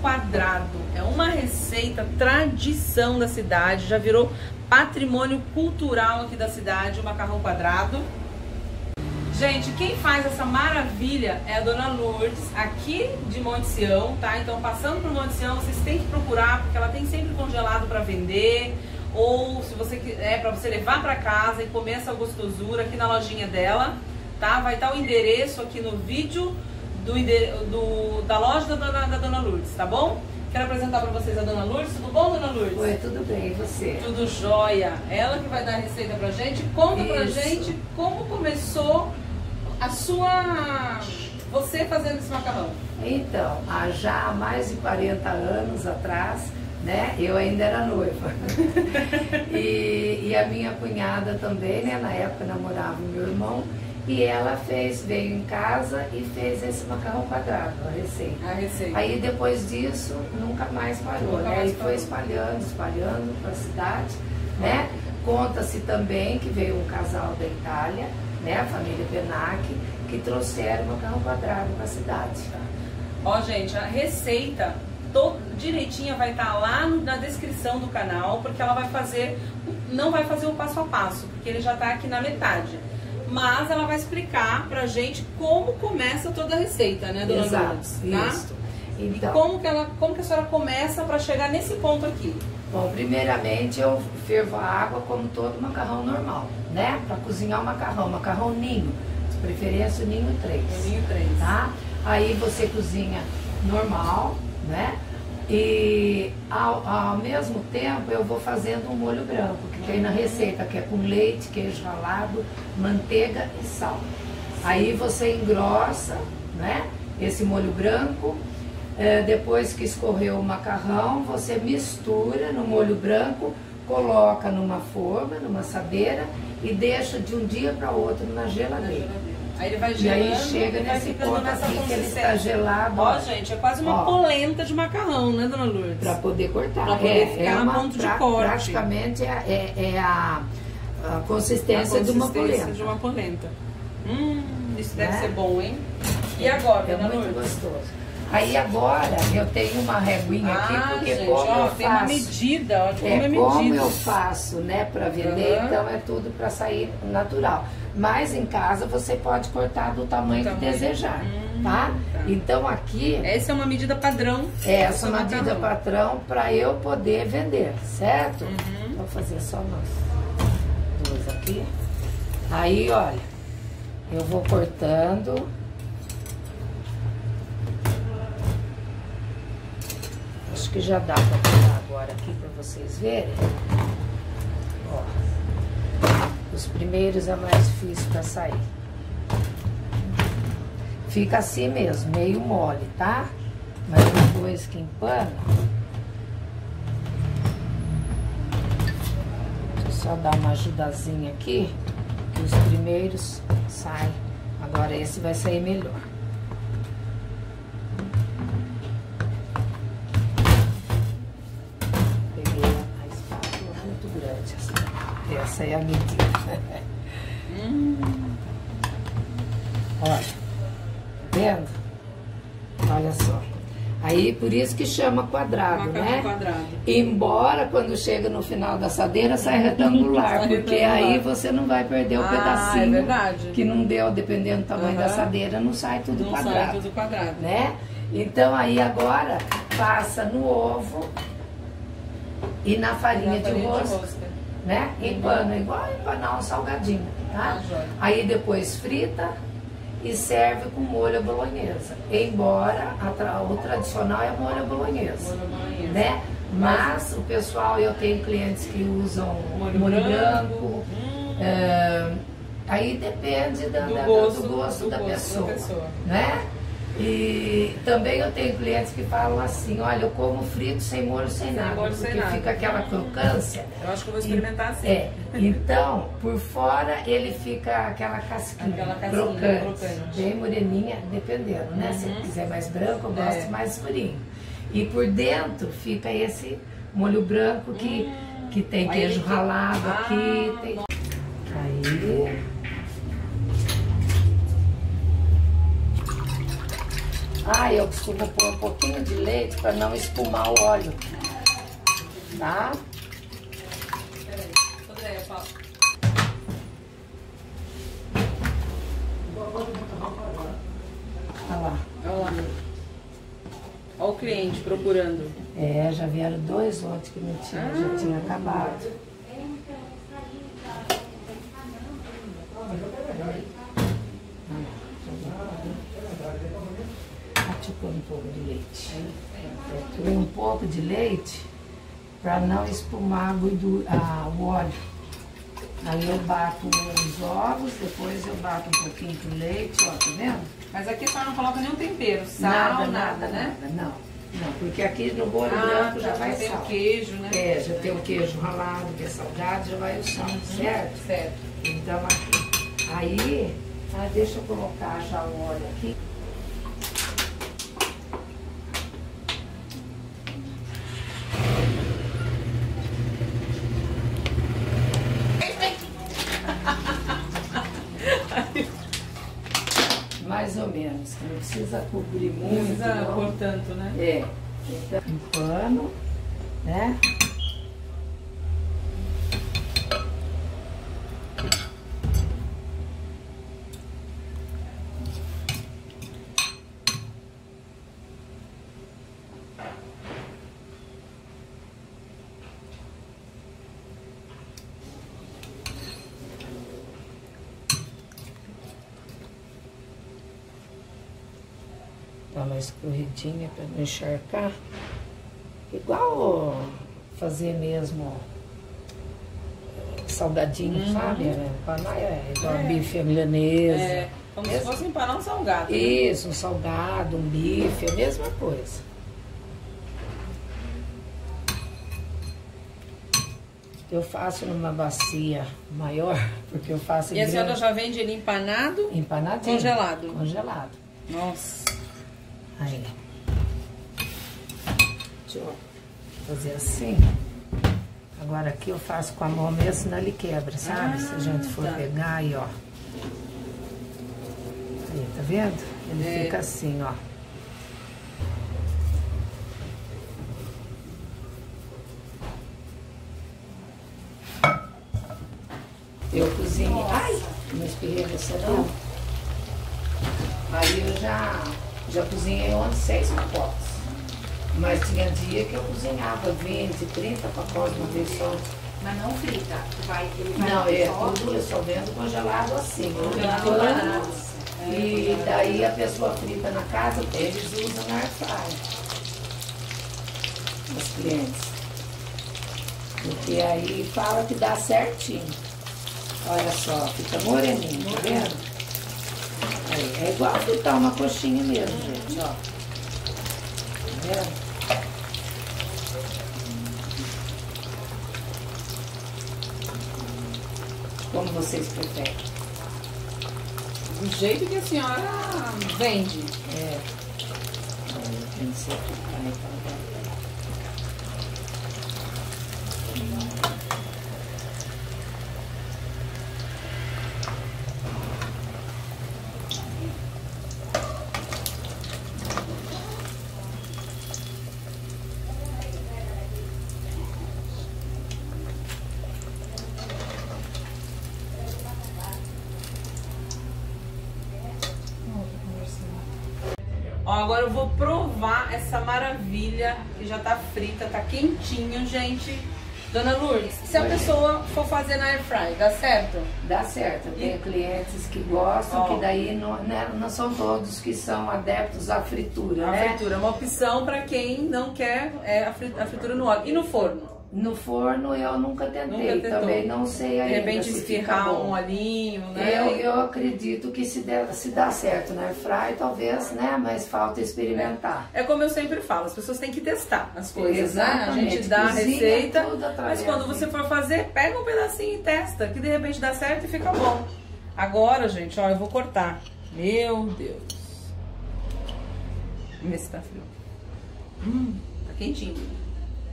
quadrado. É uma receita tradição da cidade, já virou patrimônio cultural aqui da cidade, o macarrão quadrado. Gente, quem faz essa maravilha é a Dona Lourdes, aqui de Monte Sião, tá? Então, passando por Monte Sião, vocês têm que procurar, porque ela tem sempre congelado para vender, ou se você quiser, para você levar para casa e comer essa gostosura aqui na lojinha dela, tá? Vai estar o endereço aqui no vídeo da loja da Dona Lourdes, tá bom? Quero apresentar para vocês a Dona Lourdes. Tudo bom, Dona Lourdes? Oi, tudo bem, e você? Tudo jóia. Ela que vai dar a receita pra gente. Conta pra gente como começou você fazendo esse macarrão. Então, já há mais de 40 anos atrás, né, eu ainda era noiva. e a minha cunhada também, né, na época namorava o meu irmão, e ela veio em casa e fez esse macarrão quadrado, a receita. Aí depois disso, nunca mais parou, né? E foi espalhando para a cidade, né? Conta-se também que veio um casal da Itália, né? A família Benac, que trouxeram o macarrão quadrado para a cidade. Ó, gente, a receita direitinha vai estar lá na descrição do canal, porque ela não vai fazer o passo a passo, porque ele já está aqui na metade. Mas ela vai explicar pra gente como começa toda a receita, né, Dona Lourdes? Tá? Isso. Então, e como que a senhora começa pra chegar nesse ponto aqui? Bom, primeiramente eu fervo a água como todo macarrão normal, né? Pra cozinhar o macarrão ninho, de preferência o ninho 3. O ninho 3. Tá? Aí você cozinha normal, né? E ao mesmo tempo eu vou fazendo um molho branco, que tem na receita, que é com leite, queijo ralado, manteiga e sal. Aí você engrossa, né, esse molho branco, depois que escorreu o macarrão, você mistura no molho branco, coloca numa forma, numa assadeira e deixa de um dia para outro na geladeira. Aí ele vai gelando, e aí chega nesse ponto aqui que ele está gelado. Ó, gente, é quase uma polenta de macarrão, né, Dona Lourdes? Para poder cortar. Para poder ficar a ponto de corte. Praticamente a consistência de uma polenta. Isso deve ser bom, hein? E agora, Dona Lourdes? É muito gostoso. Aí agora eu tenho uma reguinha aqui, porque gente, como eu tem faço, uma medida, ó, como eu faço, né, para vender, então é tudo para sair natural. Mas em casa você pode cortar do tamanho que desejar, tá? Então aqui... Essa é uma medida padrão. Essa é uma medida padrão para eu poder vender, certo? Vou fazer só nós duas aqui. Aí, olha, eu vou cortando. Acho que já dá para cortar agora aqui para vocês verem. Ó. Os primeiros é mais difícil para sair. Fica assim mesmo, meio mole, tá? Mas depois que empana, deixa eu só dar uma ajudazinha aqui, que os primeiros saem. Agora esse vai sair melhor. Peguei a espátula muito grande, assim. Essa é a medida. Olha, vendo? Olha só. Aí, por isso que chama quadrado, né? Quadrado. Embora, quando chega no final da assadeira, sai retangular, porque aí você não vai perder o pedacinho que não deu, dependendo do tamanho da assadeira, não sai tudo quadrado. Sai tudo quadrado. Né? Então, aí agora, passa no ovo e na farinha de rosca. Né? Empana, igual empanar um salgadinho, tá? Aí depois frita e serve com molho à bolonhesa. Embora o tradicional é molho à bolonhesa, né? Mas o pessoal, eu tenho clientes que usam molho branco. Aí depende do gosto da pessoa, né? E também eu tenho clientes que falam assim, olha, eu como frito sem molho, sem nada, porque fica aquela crocância. Eu acho que eu vou experimentar assim. Então, por fora ele fica aquela casquinha, crocante, bem moreninha, dependendo, né? Se quiser mais branco, eu gosto mais escurinho. E por dentro fica esse molho branco que tem queijo ralado aqui. Aí... Ah, eu costumo pôr um pouquinho de leite para não espumar o óleo. Tá? Peraí, Andréia, fala. Olha lá. Olha lá. Olha o cliente procurando. É, já vieram 2 lotes que não tinha, já tinha acabado. Deixa eu pôr um pouco de leite. Põe um pouco de leite para não espumar o óleo. Aí eu bato os ovos, depois eu bato um pouquinho de leite, ó, tá vendo? Mas aqui a senhora não coloca nenhum tempero, sal, nada, né? Não, porque aqui no bolo branco já vai tem sal. o queijo, né? É, já tem o queijo ralado, que é salgado, já vai o sal, certo? Certo. Então aqui. Aí, deixa eu colocar já o óleo aqui. Mais ou menos, não precisa cobrir muito. Não precisa não. pôr tanto, né? É. Então, um pano, né? Dá uma escorridinha para não encharcar. Igual fazer mesmo salgadinho, sabe? Empanar é igual bife à milanesa. É, como se fosse empanar um salgado. Isso, um salgado, um bife, é a mesma coisa. Eu faço numa bacia maior, porque eu faço E a senhora já vende ele empanado? Empanadinho. Congelado? Congelado. Nossa. Aí. Deixa eu fazer assim. Agora aqui eu faço com a mão mesmo, senão ele quebra, sabe? Se a gente for pegar aí, ó. Aí, tá vendo? Ele fica assim, ó. Eu cozinho. Ai, não espirrei você não. Aí eu já cozinhei ontem 6 pacotes. Mas tinha dia que eu cozinhava 20, 30 pacotes uma vez só. Mas não frita, ele vai Não, só... tudo eu só vendo congelado assim. Congelado no pano. empanado. E daí a pessoa frita na casa, eles usam na airfryer. Os clientes. Porque aí fala que dá certinho. Olha só, fica moreninho, tá vendo? Aí, é igual fritar uma coxinha mesmo, gente, ó. Tá vendo? Como vocês preferem? Do jeito que a senhora vende. É. Tem que ser Ó, agora eu vou provar essa maravilha que já tá frita, tá quentinho, gente. Dona Lourdes, se a pessoa for fazer na airfryer, dá certo? Dá certo, eu tenho clientes que gostam, que daí não são todos que são adeptos à fritura, A né? fritura é uma opção para quem não quer a fritura no óleo. E no forno? No forno eu nunca tentei, Nunca tentou. também não sei De ainda repente se fica espirrar bom. um olhinho, né? Eu acredito que se dá certo na airfryer, talvez, né? Mas falta experimentar. É como eu sempre falo, as pessoas têm que testar as coisas, né? A Exatamente. gente dá a Cozinha receita, tudo através mas quando você for fazer, pega um pedacinho e testa, que de repente dá certo e fica bom. Agora, gente, ó, eu vou cortar. Meu Deus. Vamos ver se tá frio. Tá quentinho.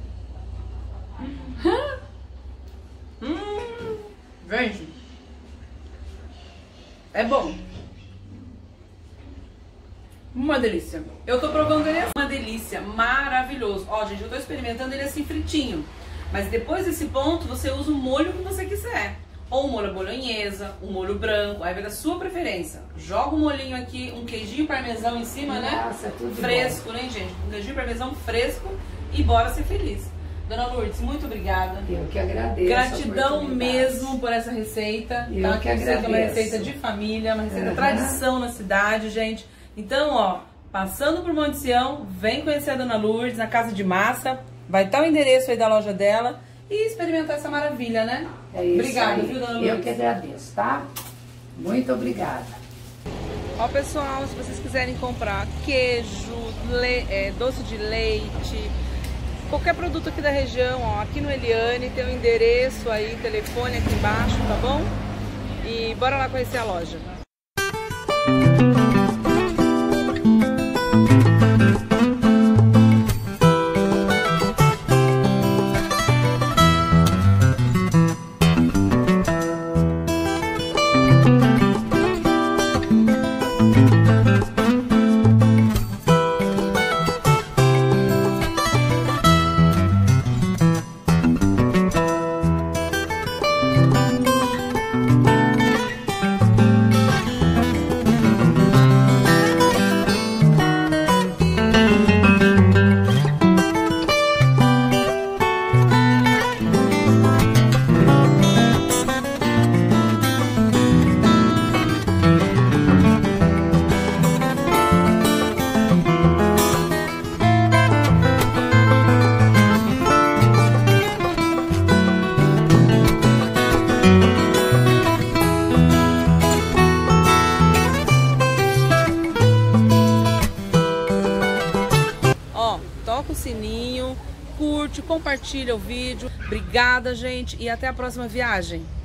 Gente, é bom. Uma delícia. Eu tô provando ele assim, uma delícia, maravilhoso. Ó, gente, eu tô experimentando ele assim fritinho. Mas depois desse ponto, você usa o molho que você quiser. Ou um molho bolonhesa, um molho branco, aí vai da sua preferência. Joga um molhinho aqui, um queijinho parmesão em cima, né? Nossa, tudo fresco, né, gente? Um queijinho parmesão fresco e bora ser feliz. Dona Lourdes, muito obrigada. Eu que agradeço. Gratidão mesmo por essa receita. Eu tá? que agradeço. É uma receita de família, uma receita tradição na cidade, gente. Então, ó, passando por Monte Sião, vem conhecer a Dona Lourdes na Casa de Massa. Vai estar o endereço aí da loja dela e experimentar essa maravilha, né? É isso. Obrigada, aí. viu, Dona Lourdes? Eu que agradeço, tá? Muito obrigada. Ó, pessoal, se vocês quiserem comprar queijo, doce de leite, qualquer produto aqui da região, ó, aqui no Eliane tem o endereço aí, telefone aqui embaixo, tá bom? E bora lá conhecer a loja. Toca o sininho, curte, compartilha o vídeo. Obrigada, gente, e até a próxima viagem.